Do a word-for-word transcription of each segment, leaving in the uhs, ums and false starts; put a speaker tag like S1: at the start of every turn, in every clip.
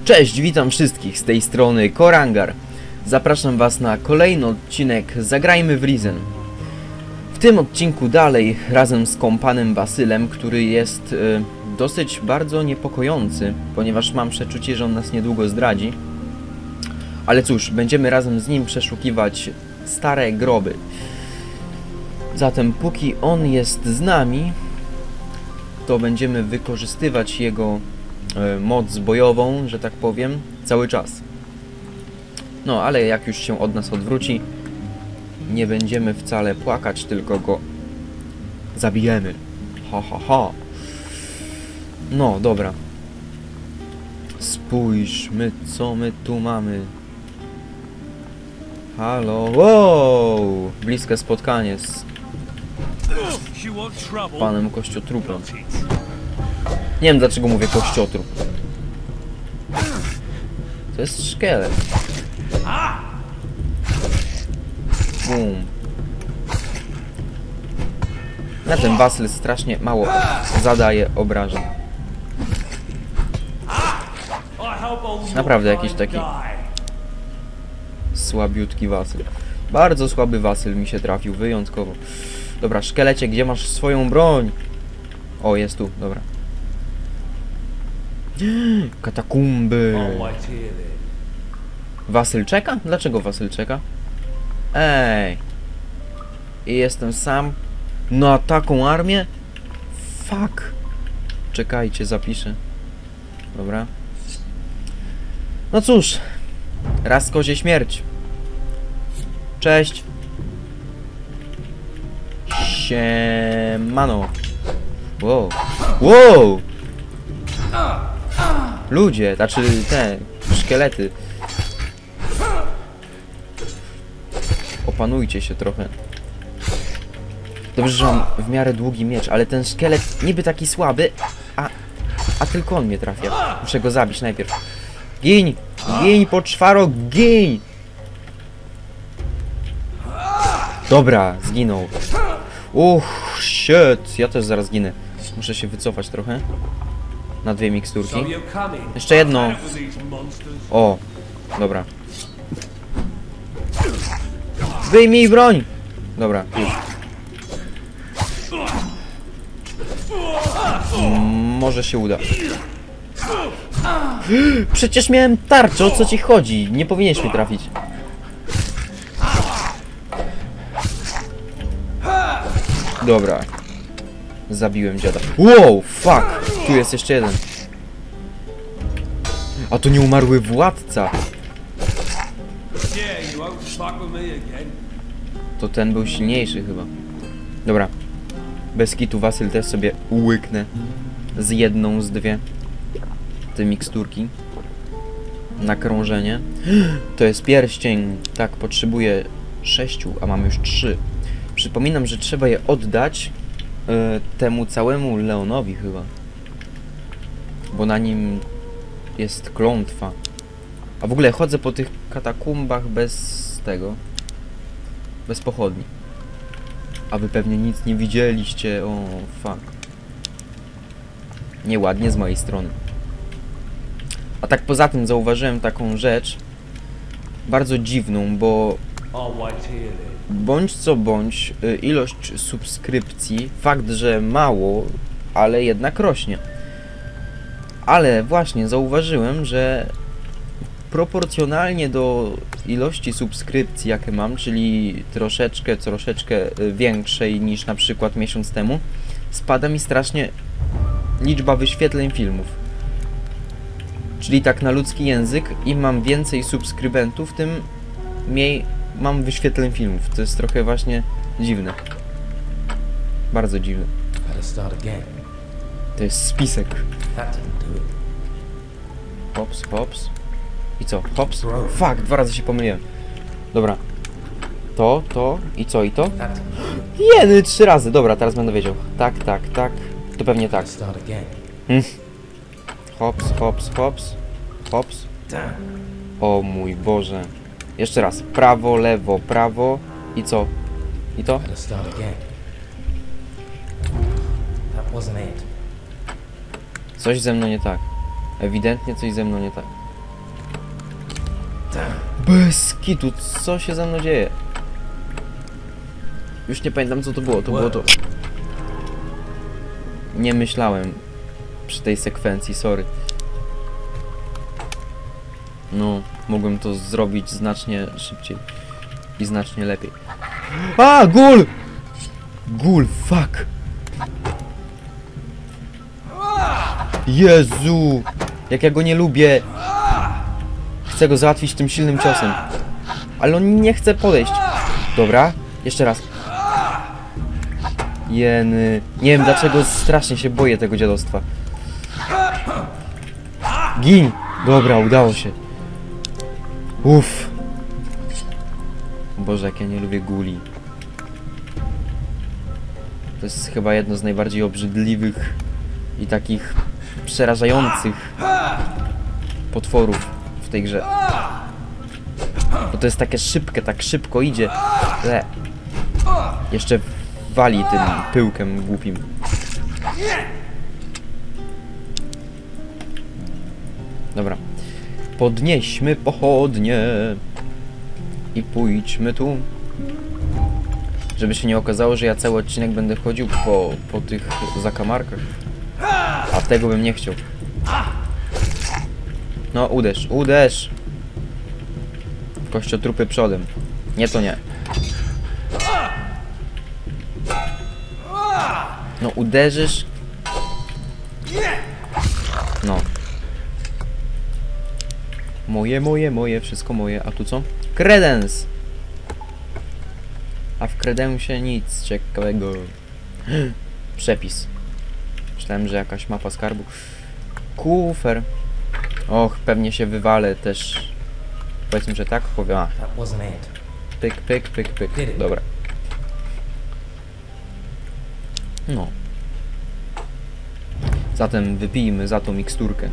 S1: Cześć, witam wszystkich z tej strony Korangar. Zapraszam was na kolejny odcinek Zagrajmy w Risen. W tym odcinku dalej razem z kompanem Wasylem, który jest y, dosyć bardzo niepokojący, ponieważ mam przeczucie, że on nas niedługo zdradzi. Ale cóż, będziemy razem z nim przeszukiwać stare groby. Zatem póki on jest z nami, to będziemy wykorzystywać jego y, moc bojową, że tak powiem, cały czas. No, ale jak już się od nas odwróci, nie będziemy wcale płakać, tylko go zabijemy. Ha, ha, ha. No, dobra. Spójrzmy, co my tu mamy. Halo, wow! Bliskie spotkanie z panem Kościotrupem. Nie wiem, dlaczego mówię Kościotrup. To jest szkielet. Bum. Na ten Wasyl strasznie mało zadaje obrażeń. Naprawdę jakiś taki słabiutki Wasyl. Bardzo słaby Wasyl mi się trafił, wyjątkowo. Dobra, szkielecie, gdzie masz swoją broń? O, jest tu, dobra. Katakumby. Wasyl czeka? Dlaczego Wasyl czeka? Ej. I jestem sam na taką armię? Fuck. Czekajcie, zapiszę. Dobra. No cóż. Raz kozie śmierć. Cześć. Siemano. Wow. Wow. Ludzie, znaczy te szkielety. Opanujcie się trochę. Dobrze, że mam w miarę długi miecz, ale ten szkielet niby taki słaby, a, a tylko on mnie trafia. Muszę go zabić najpierw. Giń! Giń, poczwaro, giń! Dobra, zginął. Uff, shit, ja też zaraz ginę. Muszę się wycofać trochę. Na dwie miksturki. Jeszcze jedno. O, dobra. Wyjmij broń! Dobra, już. Mm, może się uda. Przecież miałem tarczę, o co ci chodzi? Nie powinieneś mi trafić. Dobra. Zabiłem dziada. Wow, fuck! Tu jest jeszcze jeden. A to nieumarły władca. To ten był silniejszy chyba. Dobra. Bez kitu Wasyl też sobie łyknę. Z jedną, z dwie. Te miksturki. Na krążenie. To jest pierścień. Tak, potrzebuję sześciu, a mam już trzy. Przypominam, że trzeba je oddać yy, temu całemu Leonowi chyba. Bo na nim jest klątwa. A w ogóle chodzę po tych katakumbach bez tego. Bez pochodni. A wy pewnie nic nie widzieliście. O, fuck. Nieładnie z mojej strony. A tak poza tym zauważyłem taką rzecz bardzo dziwną, bo bądź co bądź ilość subskrypcji, fakt, że mało, ale jednak rośnie. Ale właśnie zauważyłem, że proporcjonalnie do ilości subskrypcji, jakie mam, czyli troszeczkę, troszeczkę większej niż na przykład miesiąc temu, spada mi strasznie liczba wyświetleń filmów. Czyli tak na ludzki język, im mam więcej subskrybentów, tym mniej mam wyświetleń filmów. To jest trochę właśnie dziwne. Bardzo dziwne. To jest spisek. Hops, hops. I co? Hops? Fuck, dwa razy się pomyliłem. Dobra. To, to i co? I to? Jeny, trzy razy. Dobra, teraz będę wiedział. Tak, tak, tak. To pewnie tak. Hmm. Hops, hops, hops. Hops. O mój Boże. Jeszcze raz. Prawo, lewo, prawo. I co? I to? Coś ze mną nie tak. Ewidentnie coś ze mną nie tak. Bez kitu, co się ze mną dzieje? Już nie pamiętam co to było, to było to... Nie myślałem przy tej sekwencji, sorry. No, mogłem to zrobić znacznie szybciej i znacznie lepiej. A, gul! Gul, fuck! Jezu! Jak ja go nie lubię! Chcę go załatwić tym silnym ciosem. Ale on nie chce podejść. Dobra, jeszcze raz. Jeny. Nie wiem dlaczego strasznie się boję tego dziadostwa. Gin! Dobra, udało się. Uff. Boże, jak ja nie lubię guli. To jest chyba jedno z najbardziej obrzydliwych i takich przerażających potworów w tej grze. Bo to jest takie szybkie, tak szybko idzie. Le. Jeszcze wali tym pyłkiem głupim. Dobra. Podnieśmy pochodnie i pójdźmy tu. Żeby się nie okazało, że ja cały odcinek będę chodził po, po tych zakamarkach. A tego bym nie chciał. No, uderz, uderz! Kościotrupy przodem. Nie, to nie. No, uderzysz. No. Moje, moje, moje, wszystko moje. A tu co? Kredens! A w kredensie nic ciekawego. Przepis. Myślałem, że jakaś mapa skarbu. Kufer. Och, pewnie się wywalę też. Powiedzmy, że tak powiem. A. Pyk, pyk, pyk, pyk. Dobra. No. Zatem wypijmy za tą miksturkę.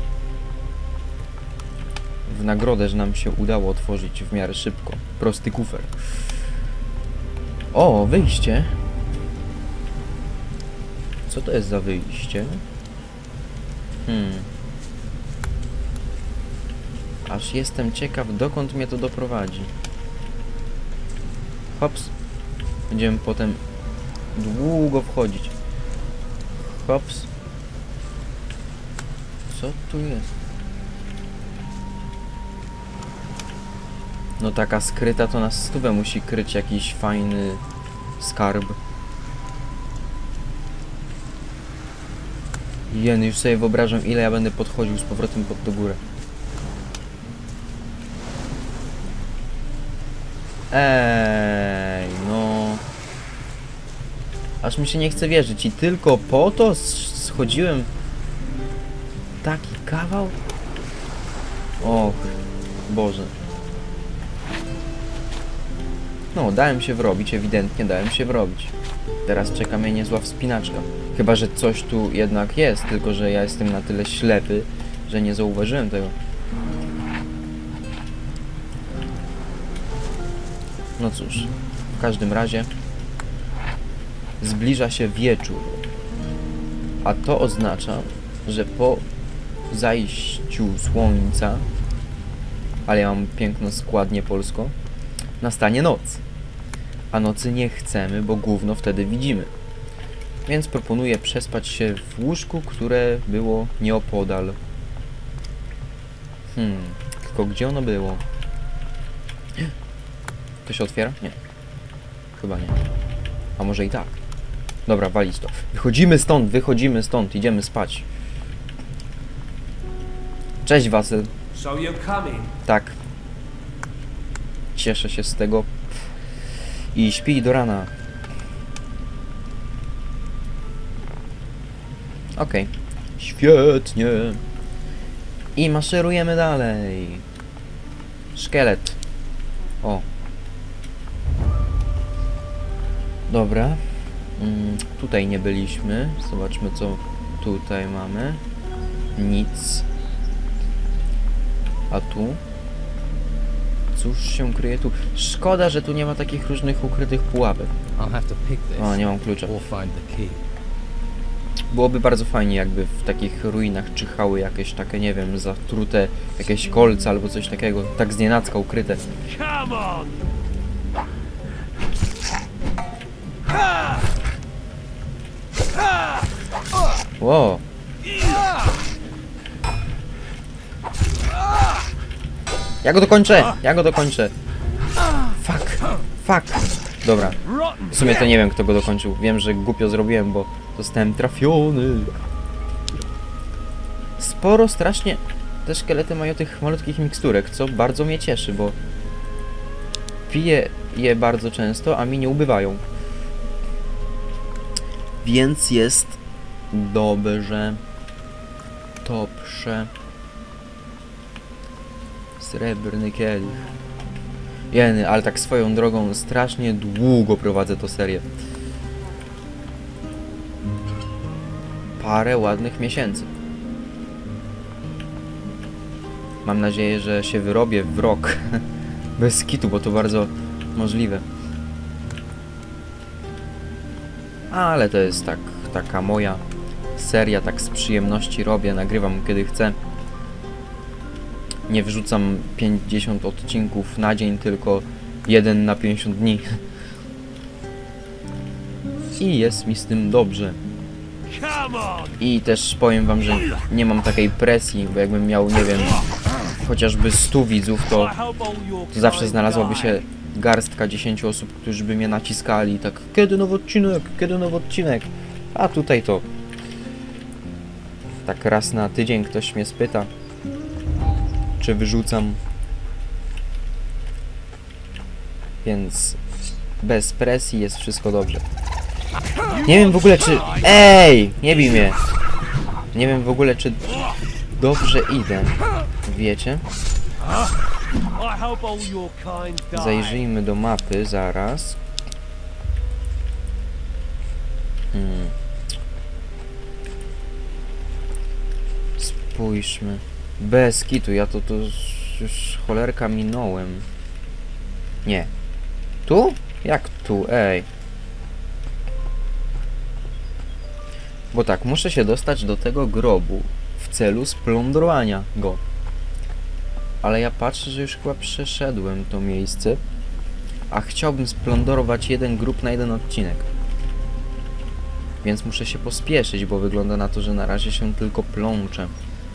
S1: W nagrodę, że nam się udało otworzyć w miarę szybko. Prosty kufer. O, wyjście. Co to jest za wyjście? Hmm. Aż jestem ciekaw, dokąd mnie to doprowadzi. Hops. Będziemy potem długo wchodzić. Hops. Co tu jest? No taka skryta to na stówę musi kryć jakiś fajny skarb. Jen, już sobie wyobrażam ile ja będę podchodził z powrotem pod do górę. Ej, no. Aż mi się nie chce wierzyć i tylko po to schodziłem taki kawał? Och, Boże. No, dałem się wrobić, ewidentnie dałem się wrobić. Teraz czeka mnie niezła wspinaczka. Chyba że coś tu jednak jest, tylko że ja jestem na tyle ślepy, że nie zauważyłem tego. No cóż, w każdym razie zbliża się wieczór. A to oznacza, że po zajściu słońca, ale ja mam piękno składnie polsko, nastanie noc. A nocy nie chcemy, bo gówno wtedy widzimy. Więc proponuję przespać się w łóżku, które było nieopodal. Hmm, tylko gdzie ono było? To się otwiera? Nie. Chyba nie. A może i tak. Dobra, walić to. Wychodzimy stąd, wychodzimy stąd, idziemy spać. Cześć, Wasyl.
S2: So you're coming?
S1: Tak. Cieszę się z tego. I śpi do rana. Okej. Okay. Świetnie. I maszerujemy dalej. Szkielet. O. Dobra. Mm, tutaj nie byliśmy. Zobaczmy, co tutaj mamy. Nic. A tu? Cóż się kryje tu? Szkoda, że tu nie ma takich różnych ukrytych pułapek.
S2: I'll have to pick this.
S1: O, nie mam klucza.
S2: Or find the key.
S1: Byłoby bardzo fajnie, jakby w takich ruinach czyhały jakieś takie, nie wiem, zatrute jakieś kolce albo coś takiego, tak znienacka ukryte. Wow. Ja go dokończę! Ja go dokończę! Fuck! Fuck! Dobra. W sumie to nie wiem, kto go dokończył. Wiem, że głupio zrobiłem, bo zostałem trafiony. Sporo strasznie te szkielety mają tych malutkich miksturek, co bardzo mnie cieszy, bo piję je bardzo często, a mi nie ubywają. Więc jest dobrze. Dobrze. Srebrny kielich. Jeny, ale tak swoją drogą strasznie długo prowadzę tę serię. Parę ładnych miesięcy. Mam nadzieję, że się wyrobię w rok. Bez kitu, bo to bardzo możliwe. Ale to jest tak, taka moja seria, tak z przyjemności robię, nagrywam kiedy chcę. Nie wrzucam pięćdziesiąt odcinków na dzień, tylko jeden na pięćdziesiąt dni. I jest mi z tym dobrze. I też powiem wam, że nie mam takiej presji, bo jakbym miał, nie wiem, chociażby stu widzów, to, to zawsze znalazłaby się garstka dziesięciu osób, którzy by mnie naciskali, tak, kiedy nowy odcinek, kiedy nowy odcinek. A tutaj to tak raz na tydzień ktoś mnie spyta, czy wyrzucam. Więc bez presji jest wszystko dobrze. Nie wiem w ogóle czy... Ej! Nie bij mnie! Nie wiem w ogóle czy dobrze idę. Wiecie? Zajrzyjmy do mapy zaraz. Hmm. Spójrzmy. Bez kitu, ja to, to już cholerka minąłem. Nie. Tu? Jak tu? Ej. Bo tak, muszę się dostać do tego grobu w celu splądrowania go. Ale ja patrzę, że już chyba przeszedłem to miejsce. A chciałbym splądrować jeden grób na jeden odcinek. Więc muszę się pospieszyć, bo wygląda na to, że na razie się tylko plączę.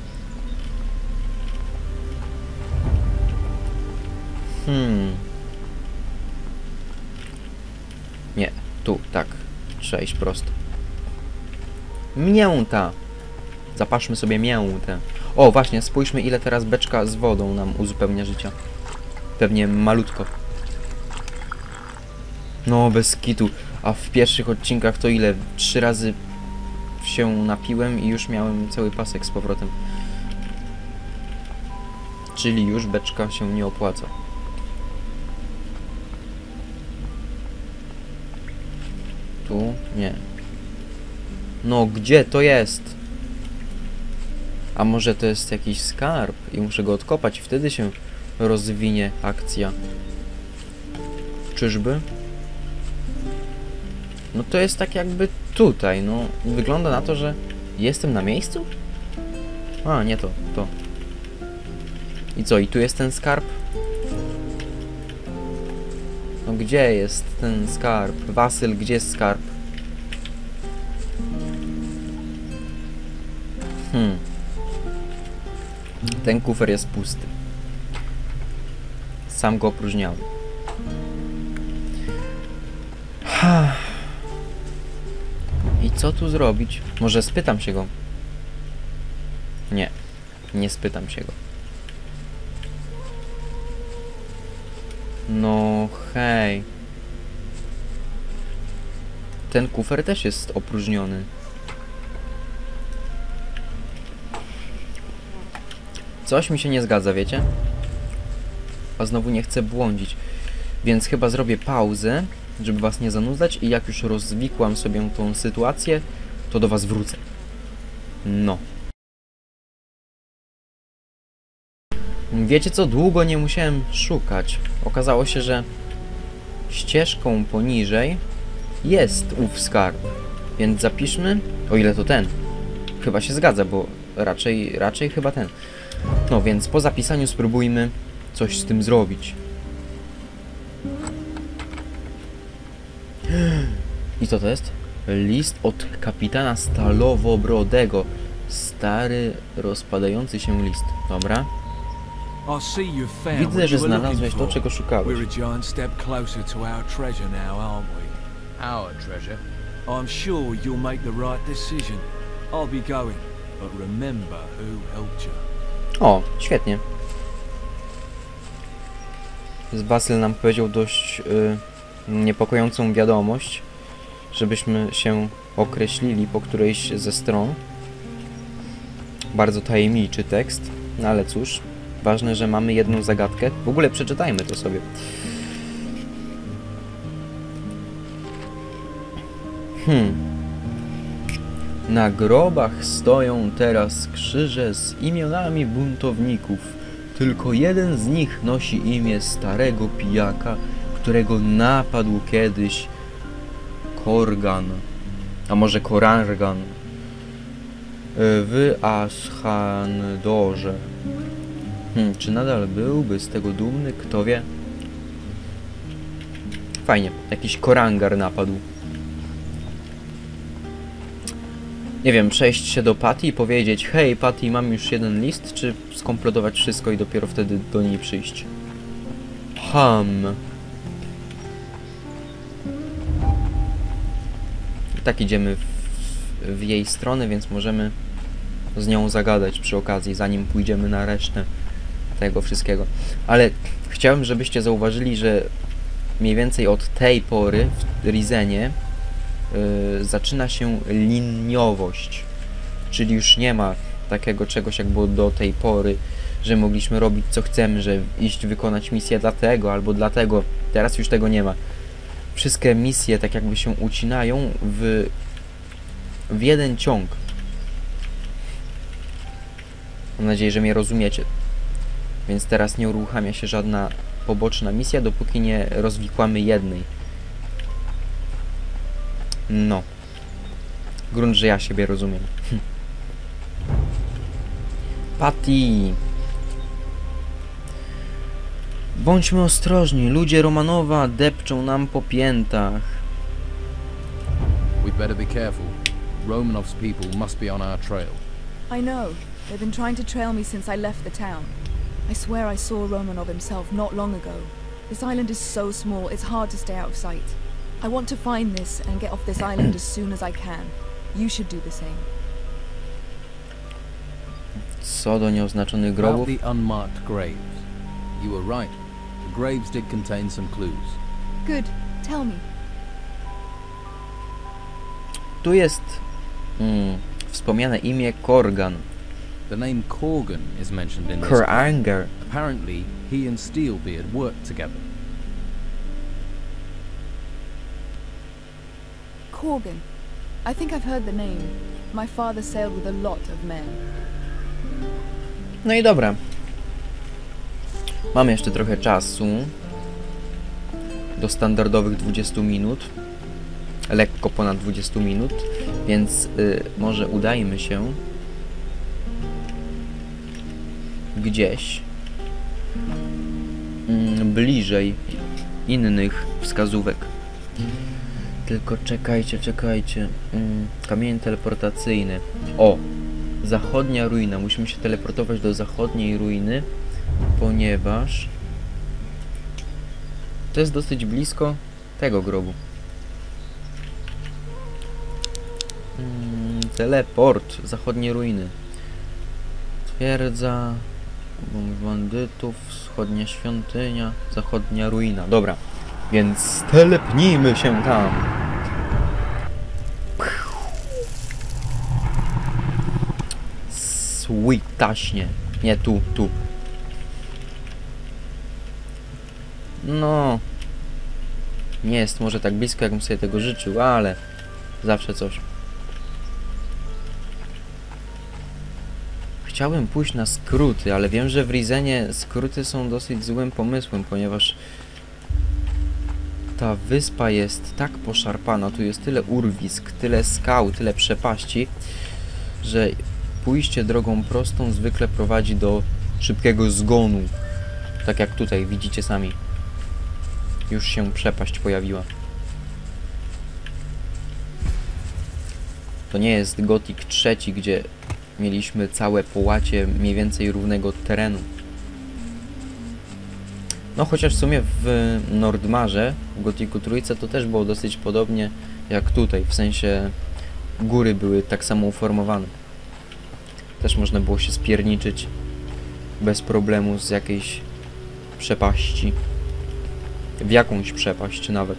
S1: Hmm. Nie, tu, tak. Trzeba iść prosto. Mięta! Zapaszmy sobie miętę. O, właśnie, spójrzmy ile teraz beczka z wodą nam uzupełnia życia. Pewnie malutko. No, bez kitu. A w pierwszych odcinkach to ile? Trzy razy się napiłem i już miałem cały pasek z powrotem. Czyli już beczka się nie opłaca. Tu? Nie. No, gdzie to jest? A może to jest jakiś skarb i muszę go odkopać i wtedy się rozwinie akcja. Czyżby? No to jest tak jakby tutaj, no. Wygląda na to, że jestem na miejscu? A, nie to, to. I co, i tu jest ten skarb? No gdzie jest ten skarb? Wasyl, gdzie jest skarb? Hmm. Ten kufer jest pusty. Sam go opróżniałem. I co tu zrobić? Może spytam się go? Nie. Nie spytam się go. No hej. Ten kufer też jest opróżniony. Coś mi się nie zgadza, wiecie? A znowu nie chcę błądzić. Więc chyba zrobię pauzę, żeby was nie zanudzać i jak już rozwikłam sobie tą sytuację, to do was wrócę. No. Wiecie co? Długo nie musiałem szukać. Okazało się, że ścieżką poniżej jest ów skarb. Więc zapiszmy, o ile to ten. Chyba się zgadza, bo raczej, raczej chyba ten. No więc po zapisaniu spróbujmy coś z tym zrobić. I co to jest? List od kapitana Stalowobrodego. Stary, rozpadający się list. Dobra. Widzę, że znalazłeś to, czego szukałeś.
S2: Our treasure.
S3: I'm sure you'll make the right decision. I'll be going, but remember who helped you.
S1: O, świetnie. Basyl nam powiedział dość y, niepokojącą wiadomość, żebyśmy się określili po którejś ze stron. Bardzo tajemniczy tekst, no ale cóż, ważne, że mamy jedną zagadkę. W ogóle przeczytajmy to sobie. Hmm. Na grobach stoją teraz krzyże z imionami buntowników. Tylko jeden z nich nosi imię starego pijaka, którego napadł kiedyś Korgan, a może Korangan, w Aschandorze. Hmm, czy nadal byłby z tego dumny? Kto wie? Fajnie, jakiś Korangar napadł. Nie wiem, przejść się do Patty i powiedzieć: hej Patty, mam już jeden list, czy skompletować wszystko i dopiero wtedy do niej przyjść? Hmm. I tak idziemy w, w jej stronę, więc możemy z nią zagadać przy okazji, zanim pójdziemy na resztę tego wszystkiego. Ale chciałem, żebyście zauważyli, że mniej więcej od tej pory w Rizenie Yy, zaczyna się liniowość, czyli już nie ma takiego czegoś jak było do tej pory, że mogliśmy robić co chcemy, że iść wykonać misję dlatego albo dlatego. Teraz już tego nie ma. Wszystkie misje tak jakby się ucinają w, w jeden ciąg. Mam nadzieję, że mnie rozumiecie. Więc teraz nie uruchamia się żadna poboczna misja, dopóki nie rozwikłamy jednej. No. Grunt, że ja siebie rozumiem. Patty! Bądźmy ostrożni, ludzie Romanowa depczą nam po piętach.
S2: We'd better be careful. Romanov's people must be on our trail.
S4: I know. They've been trying to trail me since I left the town. I swear I saw Romanov himself not long ago. This island is so small, it's hard to stay out of sight. I want to find this and get off this island as soon as I can. You should do the same.
S1: Co do nieoznaczonych grobów?
S2: About the unmarked graves. You were right. The graves did contain some clues.
S4: Good. Tell me.
S1: Tu jest mm, wspomniane imię Korgan.
S2: The name Korgan is mentioned in this.
S1: Korangar.
S2: Apparently, he and Steelbeard worked together.
S4: Korgan. I think I've heard the name. My father sailed with a lot of men.
S1: No i dobra. Mamy jeszcze trochę czasu do standardowych dwudziestu minut. Lekko ponad dwudziestu minut. Więc y, może udajmy się gdzieś mm, bliżej innych wskazówek. Tylko czekajcie, czekajcie. Mm, kamień teleportacyjny. O! Zachodnia ruina. Musimy się teleportować do zachodniej ruiny, ponieważ to jest dosyć blisko tego grobu. Mm, teleport. Zachodnie ruiny. Twierdza bandytów. Wschodnia świątynia. Zachodnia ruina. Dobra. Więc telepnijmy się tam. Sweet taśnie. Nie, tu, tu. No. Nie jest może tak blisko, jakbym sobie tego życzył, ale zawsze coś. Chciałem pójść na skróty, ale wiem, że w Rizenie skróty są dosyć złym pomysłem, ponieważ ta wyspa jest tak poszarpana, tu jest tyle urwisk, tyle skał, tyle przepaści, że pójście drogą prostą zwykle prowadzi do szybkiego zgonu. Tak jak tutaj, widzicie sami. Już się przepaść pojawiła. To nie jest Gothic trzeci, gdzie mieliśmy całe połacie mniej więcej równego terenu. No chociaż w sumie w Nordmarze, w Gothicu trójce to też było dosyć podobnie jak tutaj, w sensie góry były tak samo uformowane. Też można było się spierniczyć bez problemu z jakiejś przepaści. W jakąś przepaść nawet.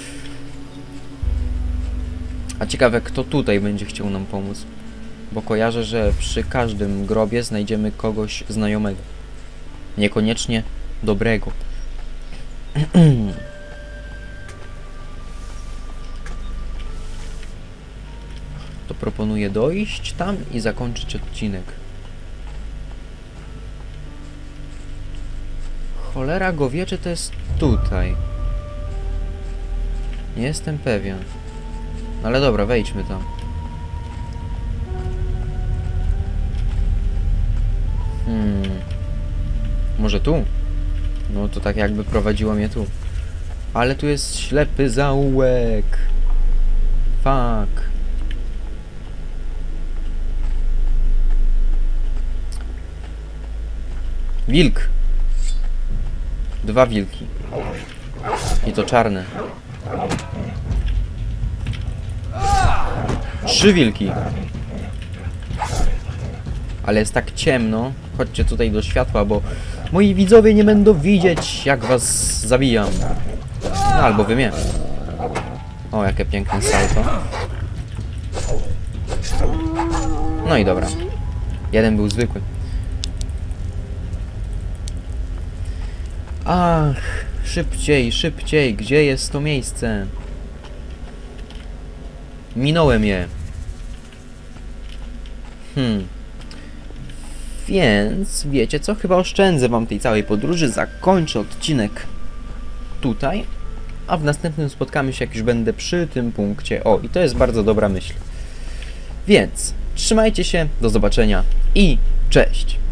S1: A ciekawe, kto tutaj będzie chciał nam pomóc. Bo kojarzę, że przy każdym grobie znajdziemy kogoś znajomego. Niekoniecznie dobrego. To proponuję dojść tam i zakończyć odcinek. Cholera go wie, czy to jest tutaj. Nie jestem pewien. No ale dobra, wejdźmy tam. Hmm. Może tu? No to tak jakby prowadziło mnie tu. Ale tu jest ślepy zaułek. Fuck. Wilk. Dwa wilki. I to czarne. Trzy wilki. Ale jest tak ciemno. Chodźcie tutaj do światła, bo moi widzowie nie będą widzieć, jak was zabijam. No, albo wy mnie. O, jakie piękne salto. No i dobra. Jeden był zwykły. Ach, szybciej, szybciej. Gdzie jest to miejsce? Minąłem je. Hmm. Więc wiecie co? Chyba oszczędzę wam tej całej podróży. Zakończę odcinek tutaj. A w następnym spotkamy się, jak już będę przy tym punkcie. O, i to jest bardzo dobra myśl. Więc trzymajcie się, do zobaczenia i cześć!